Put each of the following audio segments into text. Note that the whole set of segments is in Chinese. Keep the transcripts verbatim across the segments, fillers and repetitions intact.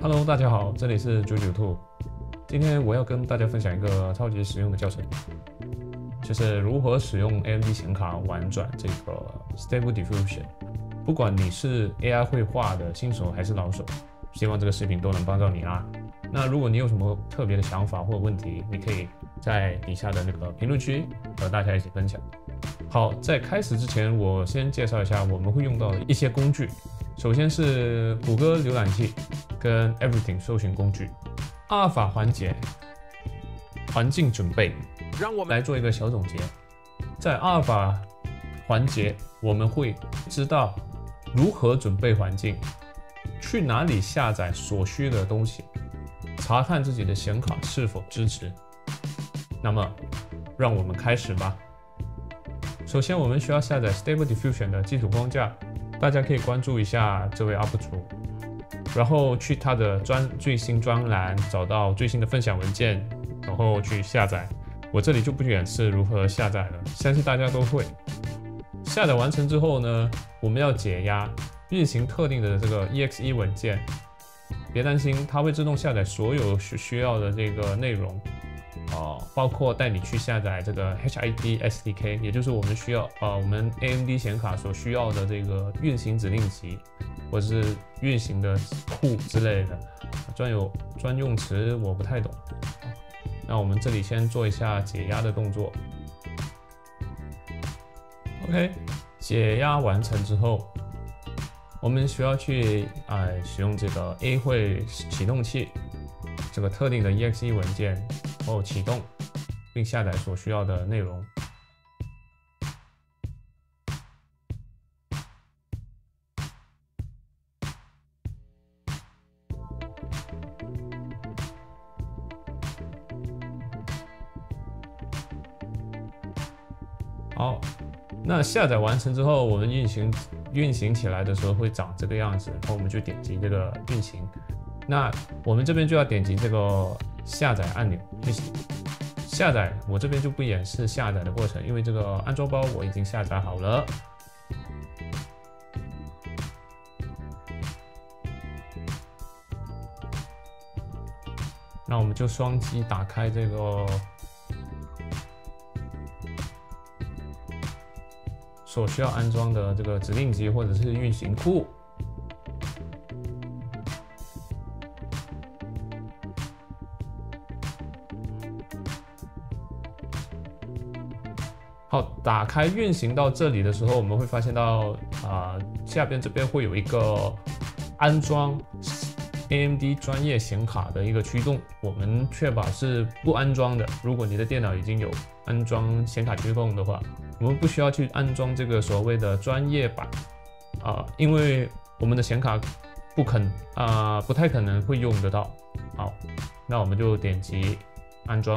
Hello， 大家好，这里是九九兔。今天我要跟大家分享一个超级实用的教程，就是如何使用 A M D 显卡玩转这个 Stable Diffusion。不管你是 A I 绘画的新手还是老手，希望这个视频都能帮到你啦。那如果你有什么特别的想法或问题，你可以在底下的那个评论区和大家一起分享。好，在开始之前，我先介绍一下我们会用到的一些工具。首先是谷歌浏览器跟 Everything 搜寻工具。阿尔法环节，环境准备，让我们来做一个小总结。在阿尔法环节，我们会知道如何准备环境，去哪里下载所需的东西，查看自己的显卡是否支持。那么，让我们开始吧。首先，我们需要下载 Stable Diffusion 的基础框架，大家可以关注一下这位 U P 主，然后去他的专最新专栏找到最新的分享文件，然后去下载。我这里就不演示如何下载了，相信大家都会。下载完成之后呢，我们要解压，运行特定的这个 E X E 文件。别担心，它会自动下载所有需要的这个内容。哦，包括带你去下载这个 H I P S D K， 也就是我们需要呃我们 A M D 显卡所需要的这个运行指令集，或者是运行的库之类的专有专用词我不太懂。那我们这里先做一下解压的动作。OK， 解压完成之后，我们需要去呃使用这个 A 绘启动器这个特定的 E X E 文件。后启动，并下载所需要的内容。好，那下载完成之后，我们运行运行起来的时候会长这个样子，然后我们就点击这个运行。那我们这边就要点击这个下载按钮进行下载。我这边就不演示下载的过程，因为这个安装包我已经下载好了。那我们就双击打开这个所需要安装的这个指令集或者是运行库。好，打开运行到这里的时候，我们会发现到啊、呃，下边这边会有一个安装 A M D 专业显卡的一个驱动，我们确保是不安装的。如果你的电脑已经有安装显卡驱动的话，我们不需要去安装这个所谓的专业版啊、呃，因为我们的显卡不肯啊、呃，不太可能会用得到。好，那我们就点击安装。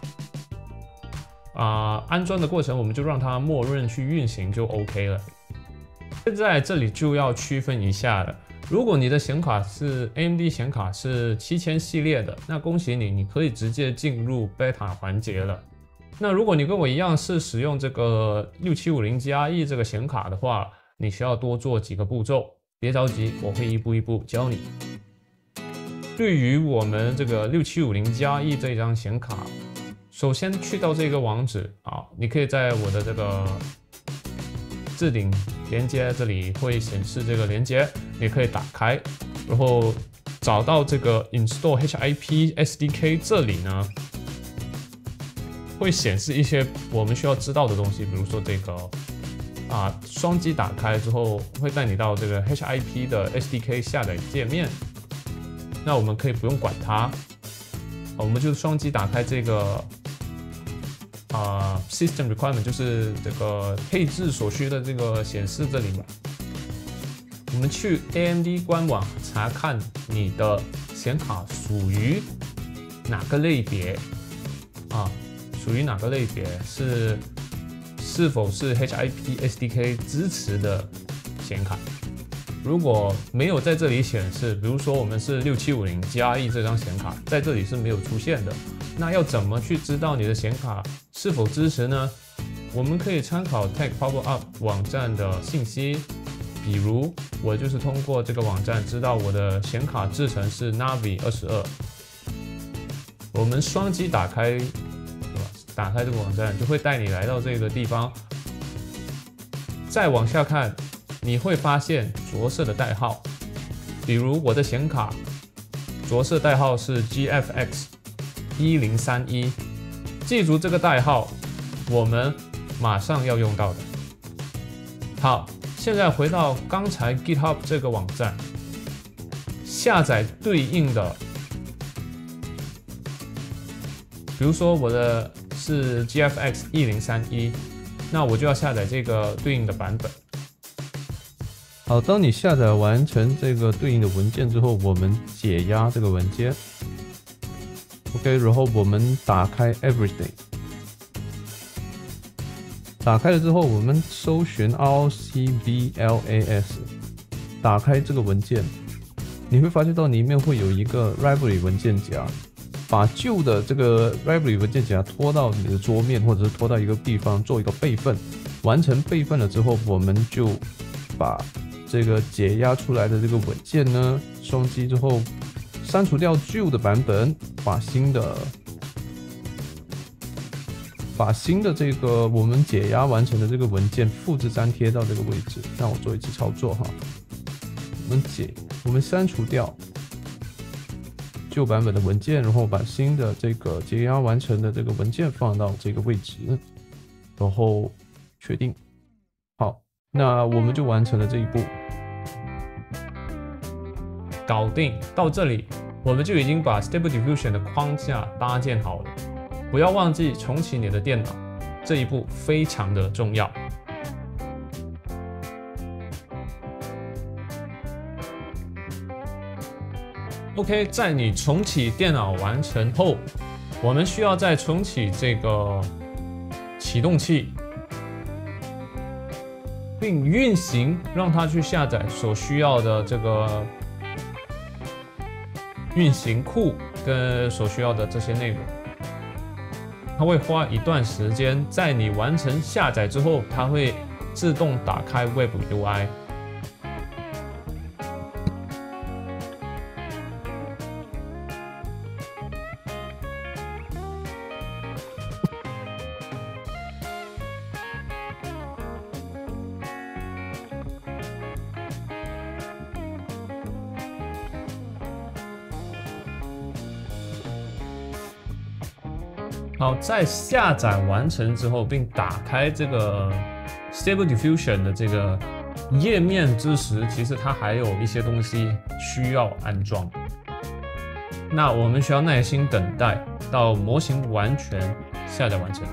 啊、呃，安装的过程我们就让它默认去运行就 OK 了。现在这里就要区分一下了，如果你的显卡是 A M D 显卡是七千系列的，那恭喜你，你可以直接进入 Beta 环节了。那如果你跟我一样是使用这个六七五零 G R E 这个显卡的话，你需要多做几个步骤，别着急，我会一步一步教你。对于我们这个六七五零 G R E 这一张显卡，首先去到这个网址啊，你可以在我的这个置顶连接这里会显示这个连接，你可以打开，然后找到这个 Install H I P S D K 这里呢，会显示一些我们需要知道的东西，比如说这个啊，双击打开之后会带你到这个 H I P 的 S D K 下载界面，那我们可以不用管它，我们就双击打开这个。啊、uh, ，System Requirement 就是这个配置所需的这个显示这里嘛。我们去 A M D 官网查看你的显卡属于哪个类别啊？属于哪个类别是是否是 H I P S D K 支持的显卡？如果没有在这里显示，比如说我们是六七五零 G R E 这张显卡，在这里是没有出现的。那要怎么去知道你的显卡是否支持呢？我们可以参考 Tech Power Up 网站的信息， 比如我就是通过这个网站知道我的显卡制程是 Navi 二十二，我们双击打开，打开这个网站就会带你来到这个地方，再往下看，你会发现着色的代号，比如我的显卡着色代号是 G F X 一零三一，记住这个代号，我们马上要用到的。好，现在回到刚才 GitHub 这个网站，下载对应的，比如说我的是 G F X 一零三一，那我就要下载这个对应的版本。 好，当你下载完成这个对应的文件之后，我们解压这个文件 ，OK， 然后我们打开 Everything， 打开了之后，我们搜寻 R C B L A S， 打开这个文件，你会发现到里面会有一个 Library 文件夹，把旧的这个 Library 文件夹拖到你的桌面，或者是拖到一个地方做一个备份。完成备份了之后，我们就把这个解压出来的这个文件呢，双击之后删除掉旧的版本，把新的把新的这个我们解压完成的这个文件复制粘贴到这个位置。让我做一次操作哈，我们解我们删除掉旧版本的文件，然后把新的这个解压完成的这个文件放到这个位置，然后确定。好，那我们就完成了这一步。 搞定，到这里我们就已经把 Stable Diffusion 的框架搭建好了。不要忘记重启你的电脑，这一步非常的重要。OK， 在你重启电脑完成后，我们需要再重启这个启动器，并运行，让它去下载所需要的这个运行库跟所需要的这些内容。它会花一段时间，在你完成下载之后，它会自动打开 Web U I。好，在下载完成之后，并打开这个 Stable Diffusion 的这个页面之时，其实它还有一些东西需要安装。那我们需要耐心等待到模型完全下载完成。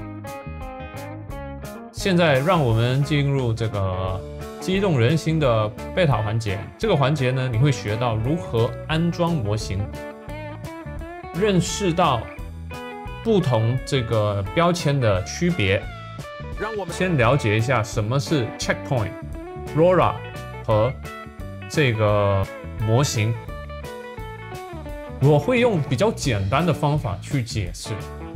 现在让我们进入这个激动人心的贝塔环节。这个环节呢，你会学到如何安装模型，认识到不同这个标签的区别。让我们先了解一下什么是 Checkpoint、LoRa 和这个模型。我会用比较简单的方法去解释。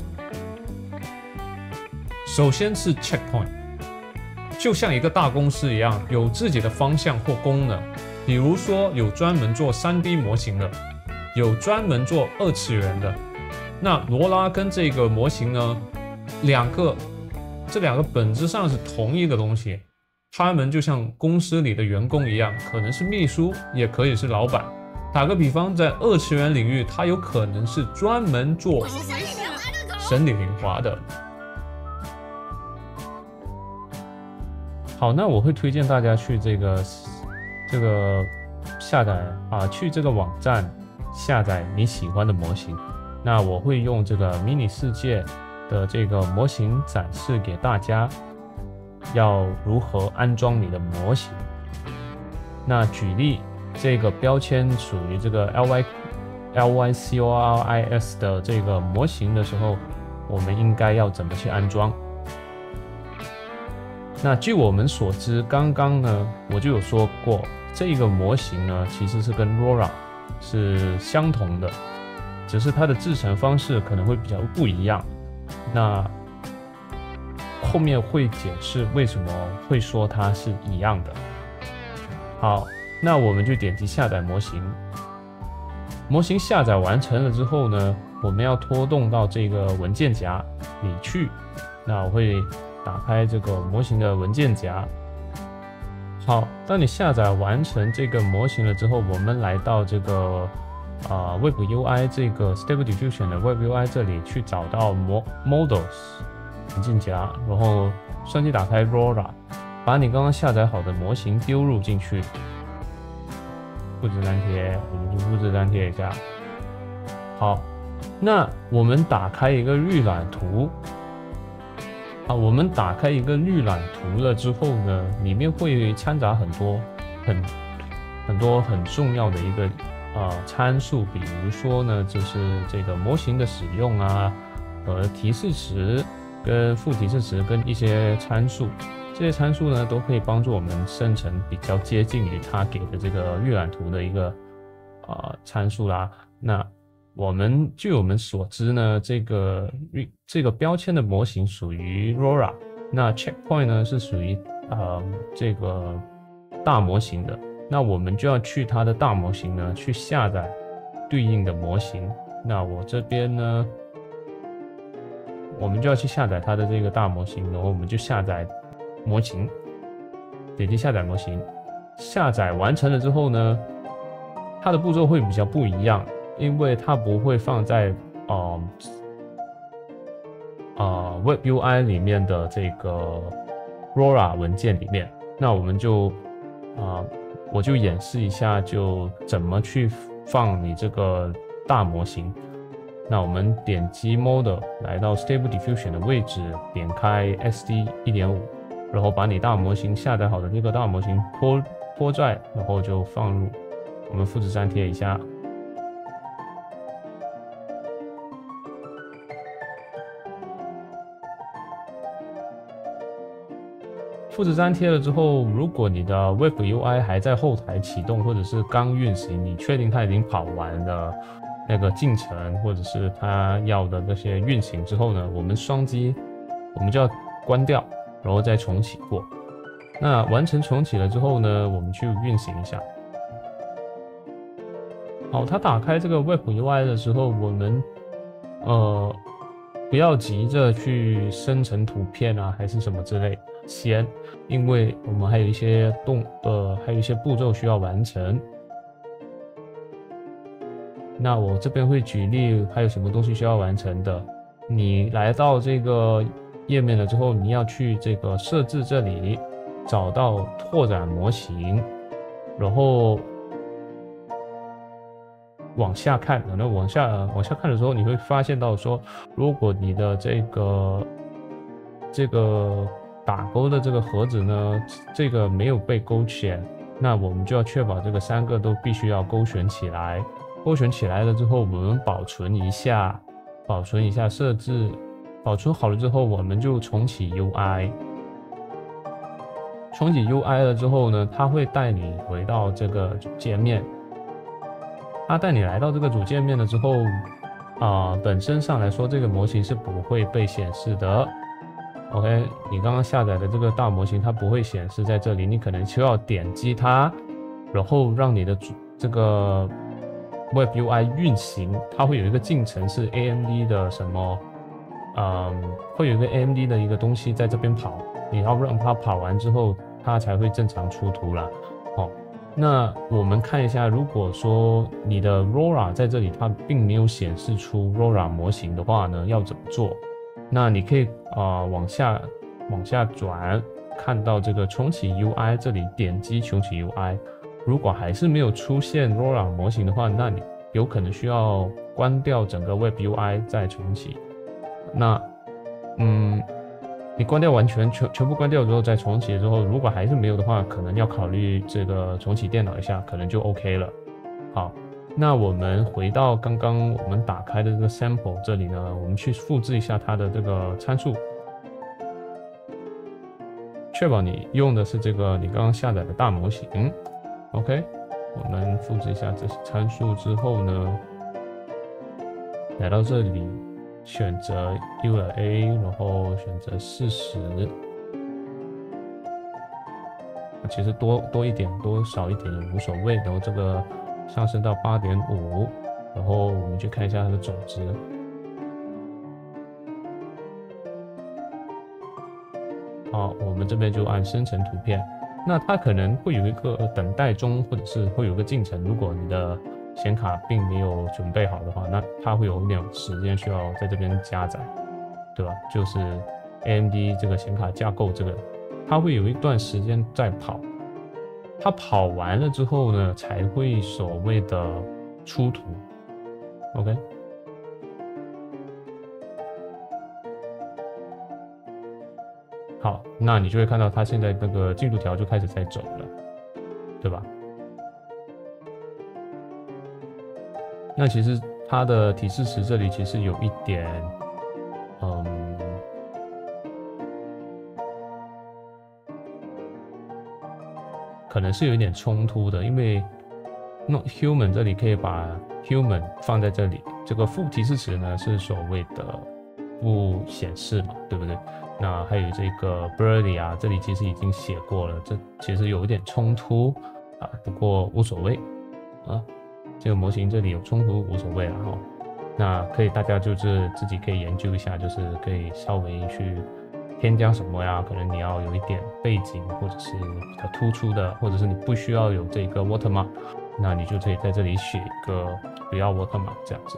首先是 Checkpoint， 就像一个大公司一样，有自己的方向或功能。比如说，有专门做 三 D 模型的，有专门做二次元的。那罗拉跟这个模型呢，两个这两个本质上是同一个东西，他们就像公司里的员工一样，可能是秘书，也可以是老板。打个比方，在二次元领域，他有可能是专门做神理灵华的。好，那我会推荐大家去这个这个下载啊，去这个网站下载你喜欢的模型。那我会用这个迷你世界的这个模型展示给大家，要如何安装你的模型。那举例，这个标签属于这个 L Y L Y C O R I S 的这个模型的时候，我们应该要怎么去安装？那据我们所知，刚刚呢我就有说过，这个模型呢其实是跟 LoRa 是相同的。只是它的制程方式可能会比较不一样，那后面会解释为什么会说它是一样的。 好，那我们就点击下载模型。模型下载完成了之后呢，我们要拖动到这个文件夹里去。那我会打开这个模型的文件夹。好，当你下载完成这个模型了之后，我们来到这个啊、呃、Web U I 这个 Stable Diffusion 的 Web U I 这里去找到 Models 文件夹，然后双击打开 Rora， 把你刚刚下载好的模型丢入进去。复制粘贴，我们就复制粘贴一下。好，那我们打开一个预览图。啊，我们打开一个预览图了之后呢，里面会掺杂很多很很多很重要的一个啊、呃、参数，比如说呢，就是这个模型的使用啊，和提示词跟副提示词跟一些参数。这些参数呢，都可以帮助我们生成比较接近于它给的这个预览图的一个啊、呃、参数啦。那我们据我们所知呢，这个这个标签的模型属于 Rora， 那 Checkpoint 呢是属于呃这个大模型的。那我们就要去它的大模型呢去下载对应的模型。那我这边呢，我们就要去下载它的这个大模型，然后我们就下载模型，点击下载模型。下载完成了之后呢，它的步骤会比较不一样，因为它不会放在呃呃 Web U I 里面的这个 Rora 文件里面。那我们就啊、呃，我就演示一下，就怎么去放你这个大模型。那我们点击 Model 来到 Stable Diffusion 的位置，点开 S D 一点五， 然后把你大模型下载好的这个大模型拖拖拽，然后就放入。我们复制粘贴一下。复制粘贴了之后，如果你的 Web U I 还在后台启动，或者是刚运行，你确定它已经跑完了那个进程，或者是它要的那些运行之后呢，我们双击，我们就要关掉，然后再重启过。那完成重启了之后呢，我们去运行一下。好，它打开这个 Web U I 的时候，我们呃不要急着去生成图片啊，还是什么之类，先，因为我们还有一些动呃还有一些步骤需要完成。那我这边会举例，还有什么东西需要完成的。你来到这个页面了之后，你要去这个设置这里，找到拓展模型，然后往下看，然后往下往下看的时候，你会发现到说，如果你的这个这个打勾的这个盒子呢，这个没有被勾选，那我们就要确保这个三个都必须要勾选起来。勾选起来了之后，我们保存一下，保存一下设置，保存好了之后，我们就重启 U I。重启 U I 了之后呢，它会带你回到这个主界面。它带你来到这个主界面了之后，啊、呃，本身上来说，这个模型是不会被显示的。OK， 你刚刚下载的这个大模型，它不会显示在这里，你可能需要点击它，然后让你的主这个 Web U I 运行，它会有一个进程是 A M D 的什么，嗯，会有一个 A M D 的一个东西在这边跑，你要让它跑完之后，它才会正常出图啦。哦，那我们看一下，如果说你的 Rora 在这里它并没有显示出 Rora 模型的话呢，要怎么做？那你可以啊、呃、往下往下转，看到这个重启 U I 这里，点击重启 U I。如果还是没有出现 Rora 模型的话，那你有可能需要关掉整个 Web U I 再重启。那，嗯，你关掉完全全全部关掉之后再重启之后，如果还是没有的话，可能要考虑这个重启电脑一下，可能就 OK 了。好，那我们回到刚刚我们打开的这个 sample 这里呢，我们去复制一下它的这个参数，确保你用的是这个你刚刚下载的大模型。OK， 我们复制一下这些参数之后呢，来到这里选择 U L A， 然后选择四十， 其实多多一点多少一点也无所谓。然后这个上升到八点五，然后我们去看一下它的总值。好，我们这边就按生成图片。那它可能会有一个等待中，或者是会有个进程。如果你的显卡并没有准备好的话，那它会有一点时间需要在这边加载，对吧？就是 A M D 这个显卡架构这个，它会有一段时间在跑，它跑完了之后呢，才会所谓的出图。OK。好，那你就会看到它现在那个进度条就开始在走了，对吧？那其实它的提示词这里其实有一点，嗯，可能是有一点冲突的，因为 not human 这里可以把 human 放在这里，这个副提示词呢是所谓的不显示嘛，对不对？那还有这个 birdie 啊，这里其实已经写过了，这其实有一点冲突啊，不过无所谓啊。这个模型这里有冲突无所谓了哈。那可以大家就是自己可以研究一下，就是可以稍微去添加什么呀？可能你要有一点背景，或者是比较突出的，或者是你不需要有这个 watermark， 那你就可以在这里写一个不要 watermark 这样子。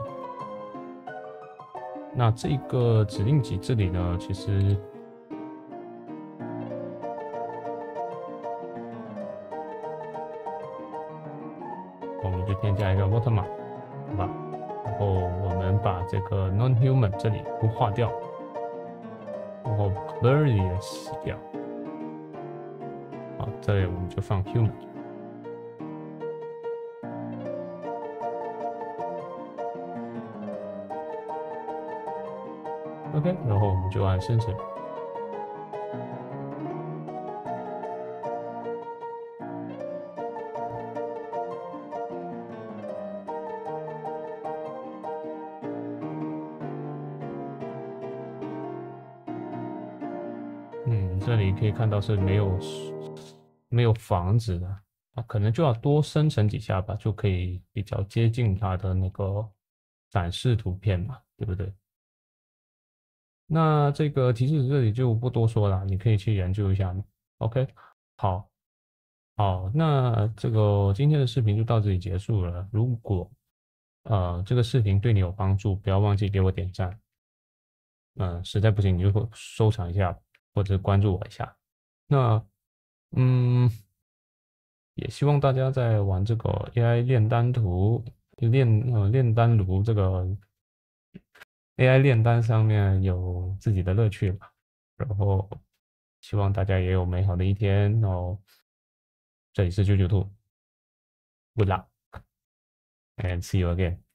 那这个指令集这里呢，其实我们就添加一个 watermark， 好吧？然后我们把这个 non-human 这里都划掉，然后 blurry 也洗掉。好，这里我们就放 human。OK， 然后我们就按生成。嗯，这里可以看到是没有没有房子的啊，可能就要多生成几下吧，就可以比较接近它的那个展示图片嘛，对不对？那这个提示这里就不多说了，你可以去研究一下。OK， 好，好，那这个今天的视频就到这里结束了。如果呃这个视频对你有帮助，不要忘记给我点赞。嗯、呃，实在不行你就收藏一下或者关注我一下。那嗯，也希望大家在玩这个 A I 炼丹图、炼呃炼丹炉这个 A I 炼丹上面有自己的乐趣吧。然后希望大家也有美好的一天哦。这里是九九兔 ，Good luck and see you again。